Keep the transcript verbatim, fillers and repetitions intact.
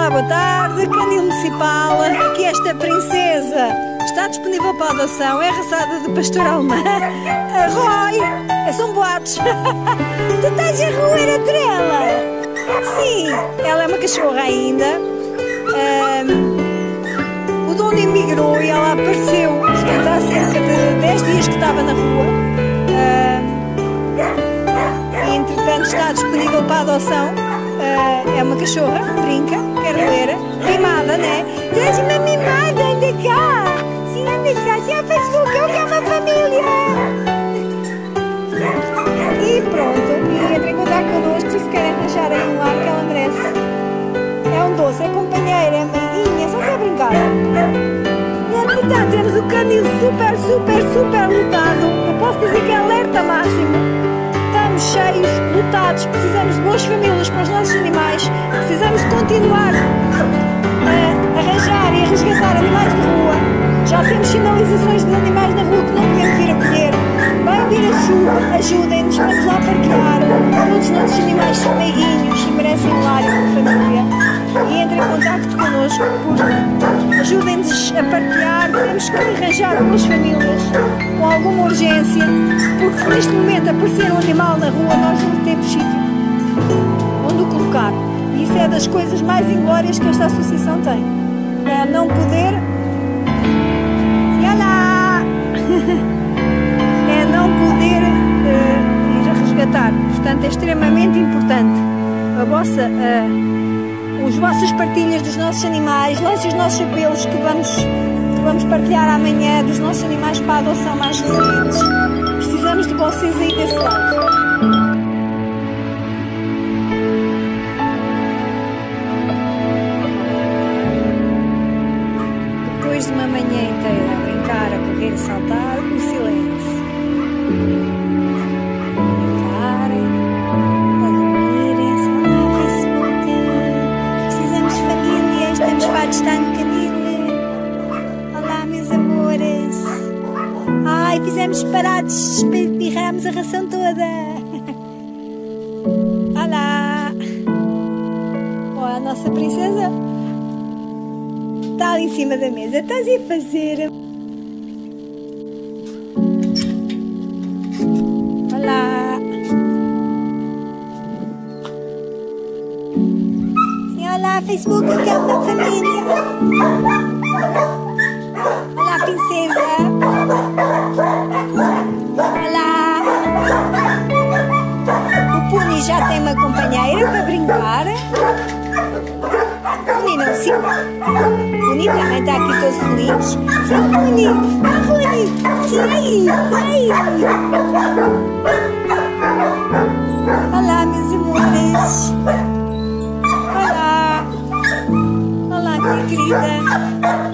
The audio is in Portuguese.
Olá, boa tarde, Canil Municipal. Aqui esta princesa está disponível para adoção. É raçada de pastor alemã. A Roy, são boatos. Tu estás a roer a trela? Sim, ela é uma cachorra ainda. Um, o dono emigrou e ela apareceu. Portanto, há cerca de dez dias que estava na rua. Um, e entretanto está disponível para adoção. Uh, é uma cachorra, brinca, quer ler, mimada, né? Tens uma mimada, anda cá! Sim, anda cá, sim, a Facebook, eu quero uma família! E pronto, e entre em contato connosco se querem arranjar aí um lar que ela merece. É um doce, é companheira, é amiguinha, só quer brincar. E entretanto temos o canil super, super, super lotado. Eu posso dizer que é alerta máximo. Estamos cheios, lotados, precisamos de boas famílias para os nossos animais, precisamos de continuar a arranjar e a resgatar animais de rua. Já temos sinalizações de animais na rua que não podemos ir acolher. Venham vir ajuda, ajudem-nos, vamos lá partilhar. Todos os nossos animais são meiguinhos e merecem um lar e uma família. E entrem em contacto connosco, porque ajudem-nos a partilhar. Temos que arranjar boas famílias com alguma urgência, porque neste momento aparecer um animal na rua nós não temos sítio onde o colocar. E isso é das coisas mais inglórias que esta associação tem. É não poder... E olá! É não poder uh, ir a resgatar. Portanto, é extremamente importante a vossa... Uh, as vossas partilhas dos nossos animais, lancem os nossos apelos que vamos, que vamos partilhar amanhã dos nossos animais para a adoção mais recentes. Precisamos de vocês aí desse lado. Depois de uma manhã inteira a brincar, a correr e saltar, o silêncio. Está no canil. Olá, meus amores. Ai, fizemos parados, espirramos a ração toda. Olá. Oh, a nossa princesa está ali em cima da mesa. Estás a fazer? Olá. Olá, Facebook, eu quero uma família. Olá, princesa. Olá. O Puni já tem uma companheira para brincar. Puni não, sim. Puni também está aqui todo feliz. Sim, Puni. Ah, Puni. Sim, aí. Aí. Olá, meus amores. Olá, minha querida.